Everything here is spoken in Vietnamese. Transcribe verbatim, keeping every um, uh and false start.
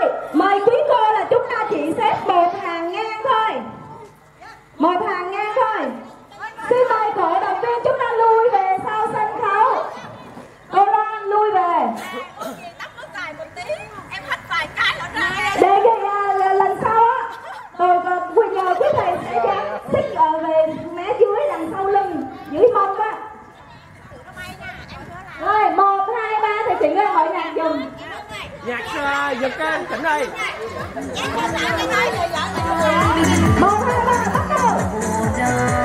Rồi, mời quý cô là chúng ta chỉ xếp một hàng ngang thôi. Một hàng ngang thôi. Xin mời cổ động viên chúng ta lui về sau sân khấu. Cô Loan lui về. Để khi à, lần sau á, rồi bây giờ quý thầy sẽ dám xích uh, về mé dưới đằng sau lưng, dưới mông á. Rồi, một, hai, ba thì chị ra mọi nhạc dùm. Nhạc uh, giật cái tỉnh đây. Một, hai, ba, bắt đầu.